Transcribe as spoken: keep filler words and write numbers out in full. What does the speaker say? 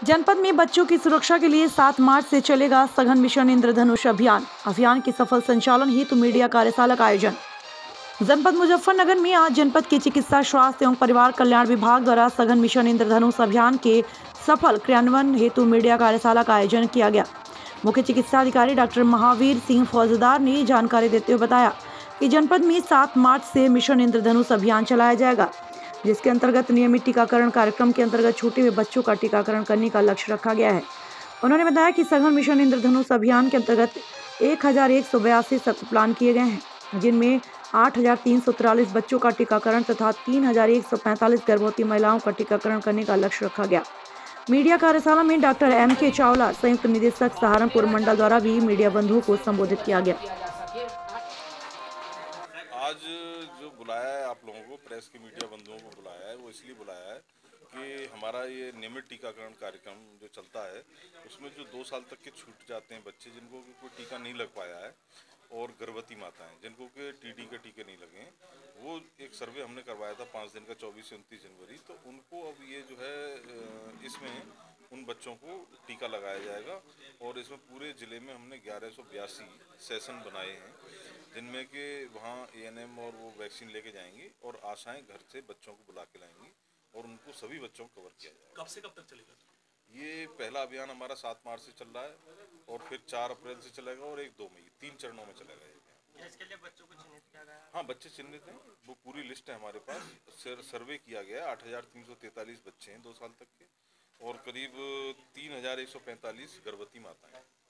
जनपद में बच्चों की सुरक्षा के लिए सात मार्च से चलेगा सघन मिशन इंद्रधनुष अभियान। अभियान के सफल संचालन हेतु मीडिया कार्यशाला का आयोजन। जनपद मुजफ्फरनगर में आज जनपद के चिकित्सा, स्वास्थ्य एवं परिवार कल्याण विभाग द्वारा सघन मिशन इंद्रधनुष अभियान के सफल क्रियान्वयन हेतु मीडिया कार्यशाला का आयोजन किया गया। मुख्य चिकित्सा अधिकारी डॉक्टर महावीर सिंह फौजदार ने जानकारी देते हुए बताया कि जनपद में सात मार्च से मिशन इंद्रधनुष अभियान चलाया जाएगा, जिसके अंतर्गत नियमित टीकाकरण कार्यक्रम के अंतर्गत छूटे हुए बच्चों का टीकाकरण करने का लक्ष्य रखा गया है। उन्होंने बताया कि सघन मिशन इंद्रधनुष अभियान के अंतर्गत एक हजार एक सौ बयासी सत्र प्लान किए गए हैं, जिनमें आठ हजार तीन सौ तिरालीस बच्चों का टीकाकरण तथा तीन हजार एक सौ पैंतालीस गर्भवती महिलाओं का टीकाकरण करने का लक्ष्य रखा गया। मीडिया कार्यशाला में डॉक्टर एम के चावला, संयुक्त निदेशक सहारनपुर मंडल द्वारा भी मीडिया बंधुओं को संबोधित किया गया। आज जो बुलाया है आप लोगों को, प्रेस के मीडिया बंधुओं को बुलाया है, वो इसलिए बुलाया है कि हमारा ये नियमित टीकाकरण कार्यक्रम जो चलता है उसमें जो दो साल तक के छूट जाते हैं बच्चे जिनको कोई टीका नहीं लग पाया है और गर्भवती माताएं जिनको के टीडी के टीके नहीं लगे, वो एक सर्वे हमने करवाया था पाँच दिन का चौबीस से उनतीस जनवरी, तो उनको अब ये जो है इसमें उन बच्चों को टीका लगाया जाएगा। और इसमें पूरे ज़िले में हमने ग्यारह सौ बयासी सेशन बनाए हैं, जिनमें कि वहाँ एएनएम और वो वैक्सीन लेके जाएंगी और आशाएं घर से बच्चों को बुला के लाएंगी और उनको सभी बच्चों को कवर किया जाएगा। कब से कब तक चलेगा? ये पहला अभियान हमारा सात मार्च से चल रहा है और फिर चार अप्रैल से चलेगा और एक दो मई, तीन चरणों में चलेगा ये। इसके लिए बच्चों को चिन्हित किया गया है? हाँ, बच्चे चिन्हित हैं, वो पूरी लिस्ट है हमारे पास। सर्वे किया गया है, आठ हजार तीन सौ तैंतालीस बच्चे हैं दो साल तक के और करीब तीन हजार एक सौ पैंतालीस गर्भवती माताएं।